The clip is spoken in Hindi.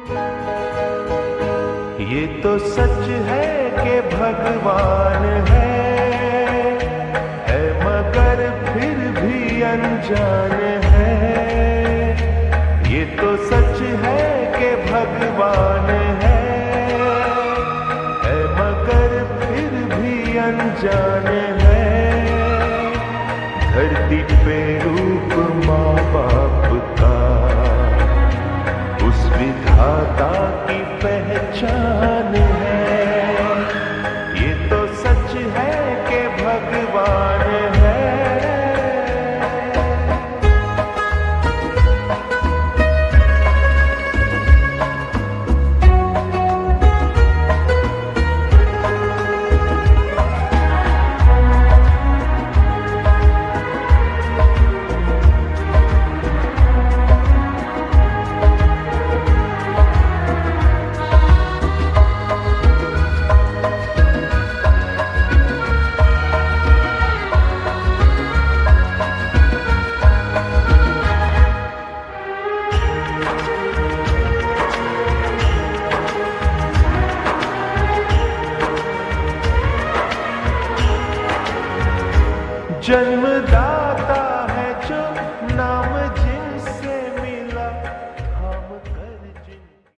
ये तो सच है कि भगवान है मगर फिर भी अनजान है। ये तो सच है कि भगवान है मगर फिर भी अनजान है। धरती पे रूप माँ बाप का उस विधाता की पहचान है। ये तो सच है कि भगवान है। जन्मदाता